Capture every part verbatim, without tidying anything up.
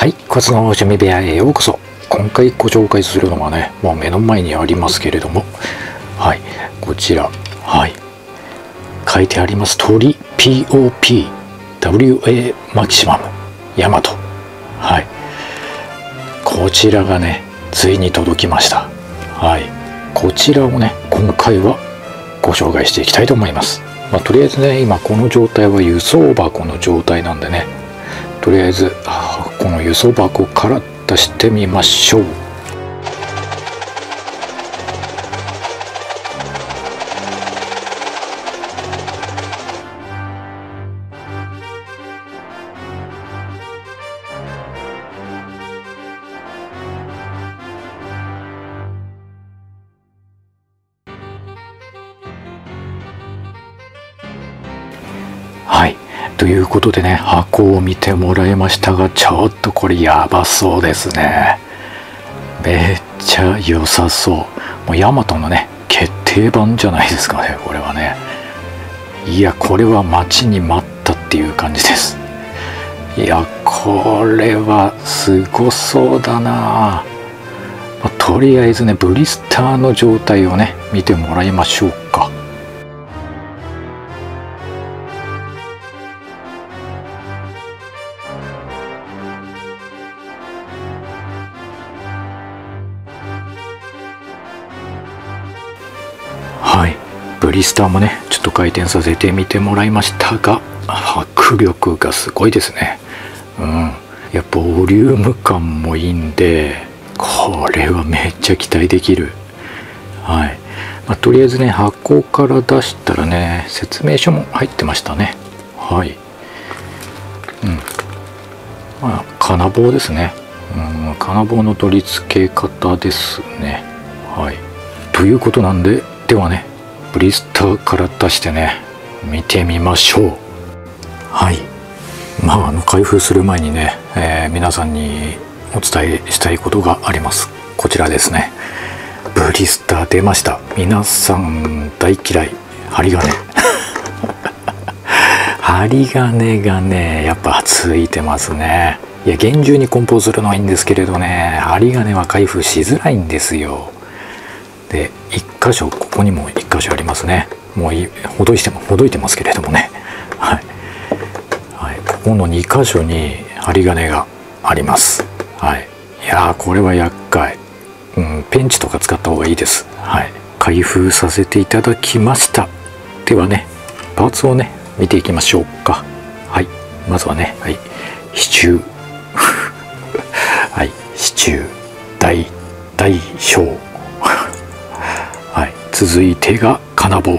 はい、コツの趣味部屋へようこそ。今回ご紹介するのはね、もう目の前にありますけれども、はい、こちら、はい、書いてあります通り ピーオーピーダブリューエー マキシマムヤマト、はい、こちらがねついに届きました。はい、こちらをね今回はご紹介していきたいと思います。まあ、とりあえずね今この状態は輸送箱の状態なんでね、とりあえずこの輸送箱から出してみましょう。はい、ということでね箱を見てもらいましたが、ちょっとこれやばそうですね。めっちゃ良さそう。もうヤマトのね決定版じゃないですかね、これはね。いやこれは待ちに待ったっていう感じです。いやこれはすごそうだな。まあ、とりあえずねブリスターの状態をね見てもらいましょうか。はい、ブリスターもねちょっと回転させてみてもらいましたが、迫力がすごいですね。うん、やっぱボリューム感もいいんで、これはめっちゃ期待できる。はい、まあ、とりあえずね箱から出したらね説明書も入ってましたね。はい、うん、まあ金棒ですね。うん、金棒の取り付け方ですね。はい、ということなんで、ではねブリスターから出してね見てみましょう。はい、まああの開封する前にね、えー、皆さんにお伝えしたいことがあります。こちらですね、ブリスター出ました。皆さん大嫌い針金針金がねやっぱついてますね。いや厳重に梱包するのはいいんですけれどね、針金は開封しづらいんですよ。でいっ箇所、ここにもいっ箇所ありますね。もういほどいてもほどいてますけれどもね、はい、はい、ここのに箇所に針金があります。はい、いやーこれは厄介、うん、ペンチとか使った方がいいです。はい、開封させていただきました。ではねパーツをね見ていきましょうか。はい、まずはね、はい、支柱はい、支柱大大小はい、続いてが金棒。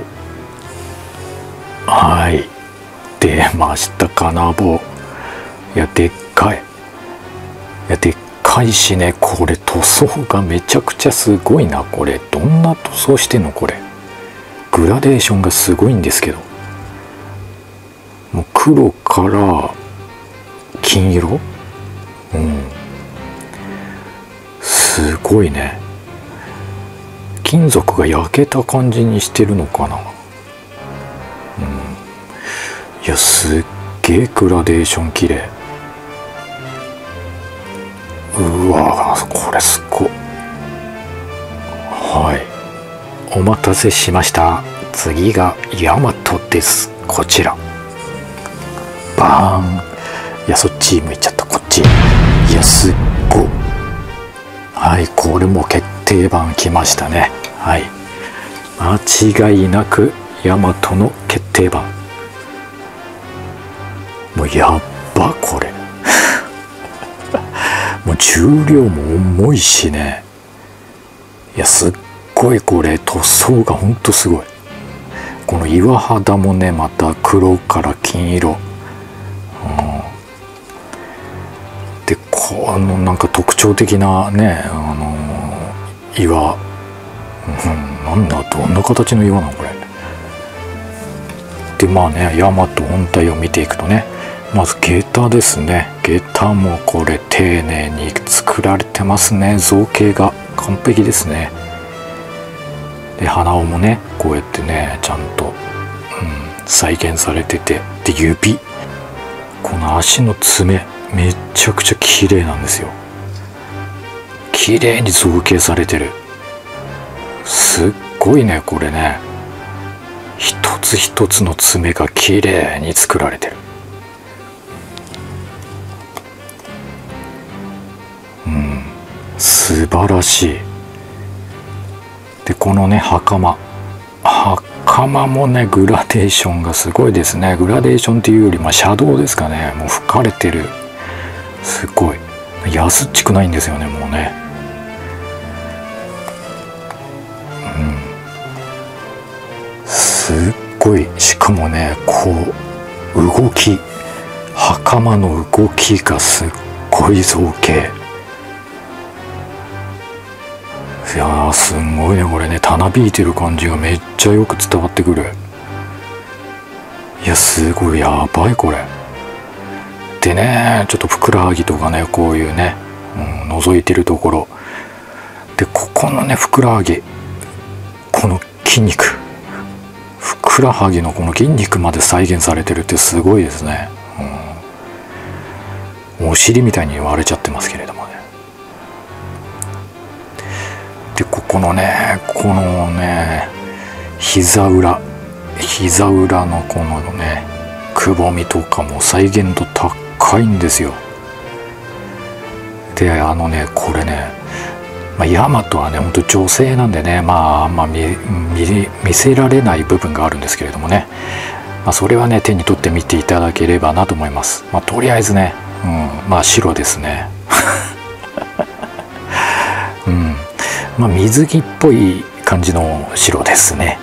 はい、出ました金棒。いやでっかい。いやでっかいしね、これ塗装がめちゃくちゃすごいな。これどんな塗装してんのこれ。グラデーションがすごいんですけど、もう黒から金色、うん、すごいね。金属が焼けた感じにしてるのかな。うん、いやすっげえグラデーション綺麗。うわこれすっごい。はい、お待たせしました。次がヤマトです。こちらバーン。いやそっち向いちゃった、こっち。いやすっごい。はい、これも決定版きましたね。はい、間違いなくヤマトの決定版。もうやっばこれもう重量も重いしね。いやすっごい、これ塗装がほんとすごい。この岩肌もねまた黒から金色、うん、でこのなんか特徴的なねあの岩、うん、なんだどんな形の岩なのこれ。でまあねヤマト本体を見ていくとね、まず下駄ですね。下駄もこれ丁寧に作られてますね。造形が完璧ですね。で鼻緒もねこうやってねちゃんと、うん、再現されてて、で指、この足の爪めちゃくちゃ綺麗なんですよ。綺麗に造形されてる。すっごいねこれね。一つ一つの爪が綺麗に作られてる。うん、素晴らしい。でこのね袴袴もねグラデーションがすごいですね。グラデーションっていうよりまあシャドウですかね。もう吹かれてる。すごい安っちくないんですよねもうね。うん、すっごい。しかもねこう動き、袴の動きがすっごい造形。いやーすんごいねこれね。たなびいてる感じがめっちゃよく伝わってくる。いやすごいやばいこれ。でねちょっとふくらはぎとかねこういうね、うん、覗いてるところで、ここのねふくらはぎ、この筋肉、ふくらはぎのこの筋肉まで再現されてるってすごいですね。うん、お尻みたいに割れちゃってますけれどもね。でここのねこのね膝裏膝裏のこのねくぼみとかも再現度高いんですよ。であのねこれね、まあ、ヤマトはねほんと女性なんでね、まああんま 見, 見, 見せられない部分があるんですけれどもね、まあ、それはね手に取って見ていただければなと思います。まあ、とりあえずね、うん、まあ白ですね。うん、まあ水着っぽい感じの白ですね。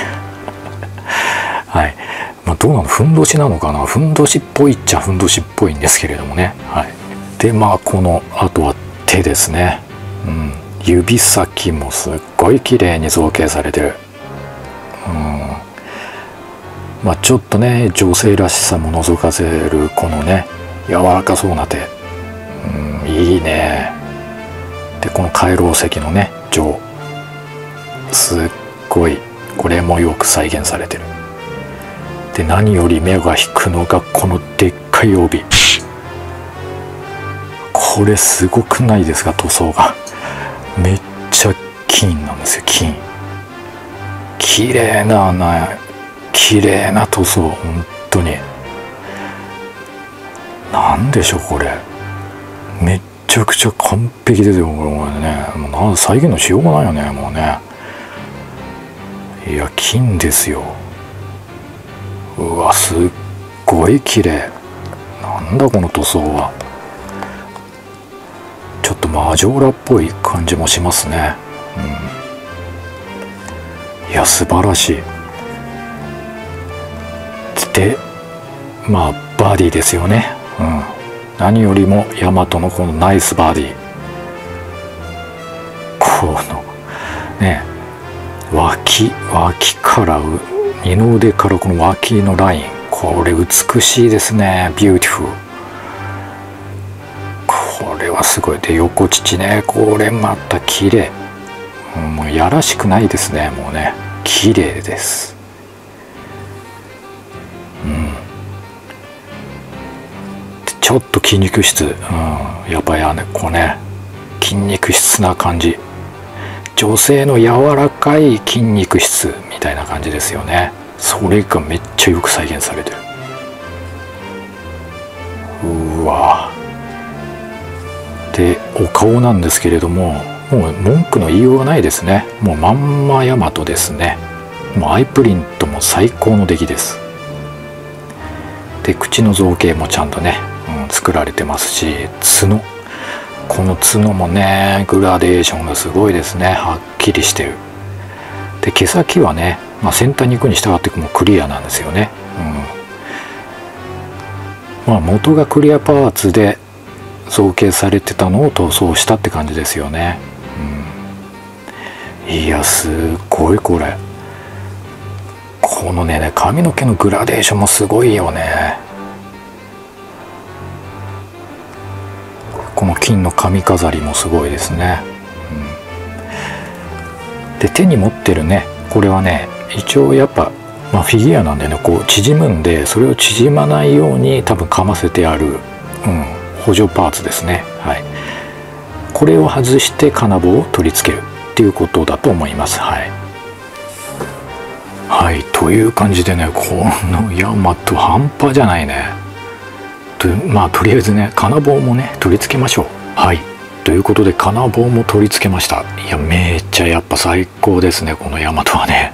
はい。まあ、どうなの、ふんどしなのかな。ふんどしっぽいっちゃふんどしっぽいんですけれどもね。はい。でまあこのあとは手ですね。うん、指先もすっごい綺麗に造形されてる。うん、まあちょっとね女性らしさも覗かせるこのね柔らかそうな手、うん、いいね。でこの回廊石のね杖、すっごいこれもよく再現されてる。で何より目が引くのがこのでっかい帯。これすごくないですか。塗装がめっちゃ金なんですよ。金綺麗なな綺麗な塗装。本当になんでしょうこれ。めっちゃくちゃ完璧ですよこれね。もうなん再現のしようがないよねもうね。いや金ですよ。うわすっごい綺麗。なんだこの塗装は。ちょっとマジョーラっぽい感じもしますね。うん、いや素晴らしい。でまあバディですよね。うん、何よりもヤマトのこのナイスバディ。このね脇脇から二の腕からこの脇のライン、これ美しいですね。ビューティフル。これはすごい。で横乳ね、これまた綺麗。うん、もうやらしくないですね。もうね綺麗です。うん、ちょっと筋肉質、うん、やっぱりあのこうね筋肉質な感じ。女性の柔らかい筋肉質みたいな感じですよね。それがめっちゃよく再現されてる。うわ。でお顔なんですけれども、もう文句の言いようがないですね。もうまんまヤマトですね。もうアイプリントも最高の出来です。で口の造形もちゃんとね、うん、作られてますし、角、この角もねグラデーションがすごいですね。はっきりしてる。で毛先はね、まあ、先端に行くに従ってもうクリアなんですよね。うん、まあ元がクリアパーツで造形されてたのを塗装したって感じですよね。うん、いやすごいこれ。このね髪の毛のグラデーションもすごいよね。この金の髪飾りもすごいですね。うん、で手に持ってるねこれはね一応やっぱ、まあ、フィギュアなんでねこう縮むんで、それを縮まないように多分かませてある、うん、 補助パーツですね。はい、これを外して金棒を取り付けるっていうことだと思います。はい、はい、という感じでね、このヤマト半端じゃないね。とまあとりあえずね金棒もね取り付けましょう。はい、ということで金棒も取り付けました。いやめっちゃやっぱ最高ですね、このヤマトはね。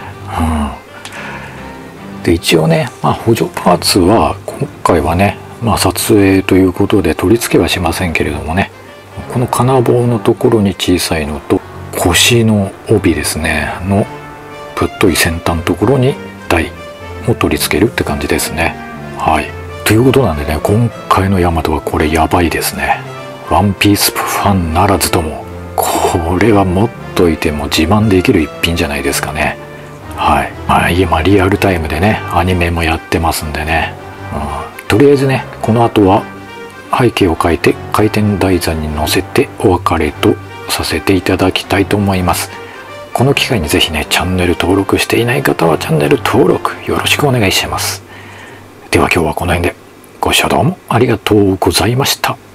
うん、で一応ね、まあ、補助パーツは今回はね、まあ、撮影ということで取り付けはしませんけれどもね、この金棒のところに小さいのと腰の帯ですねのぶっとい先端のところに台を取り付けるって感じですね。はい、ということなんでね、今回のヤマトはこれやばいですね。ワンピースファンならずともこれは持っといても自慢できる一品じゃないですかね。はい、まあ、今リアルタイムでねアニメもやってますんでね、うん、とりあえずねこの後は背景を変えて回転台座に乗せてお別れとさせていただきたいと思います。この機会にぜひねチャンネル登録していない方はチャンネル登録よろしくお願いします。では今日はこの辺でご視聴どうもありがとうございました。